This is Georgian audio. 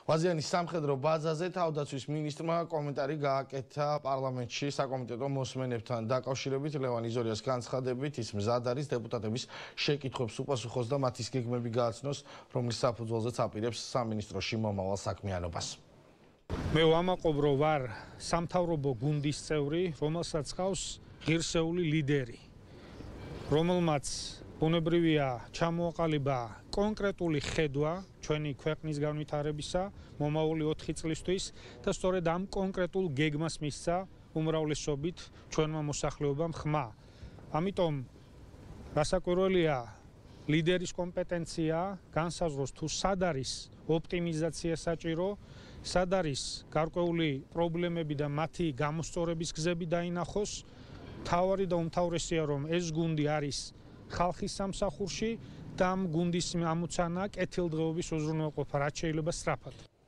ვაზიანის სამხედრო ბაზაზე თავდაცვის მინისტრმა კომენტარი გააკეთა პარლამენტში საკომიტეტო მოსმენებთან დაკავშირებით. ლევან იზორიას განცხადებით, ის მზად არის დეპუტატების შეკითხვებს უპასუხოს და მათის გეგმები გააცნოს, რომლის საფუძველზეც აპირებს სამინისტროში მომავალ საქმიანობას. მე ვამაყობ, რომ ვარ სამთავრობო გუნდის წევრი, რომელსაც ყავს ღირსეული ლიდერი, რომელმაც ბუნებრივია ჩამოაყალიბა კონკრეტული ხედვა ჩვენი ქვეყნის განვითარებისა მომავალი 4 წლისთვის და სწორედ ამ კონკრეტულ გეგმას მისცა უმრავლესობით ჩვენმა მოსახლეობამ ხმა. ამიტომ გასაკვირველია ლიდერის კომპეტენცია განსაზღვროს თუ სად არის ოპტიმიზაცია საჭირო, სად არის გარკვეული პრობლემები და მათი გამოსწორების გზები დაინახოს. თავარი და უმთავრესია, რომ ეს გუნდი არის ხალხის სამსახურში და ამ გუნდის ამოცანა კეთილდღეობის უზრუნველყოფა, რაც შეიძლება სწრაფად.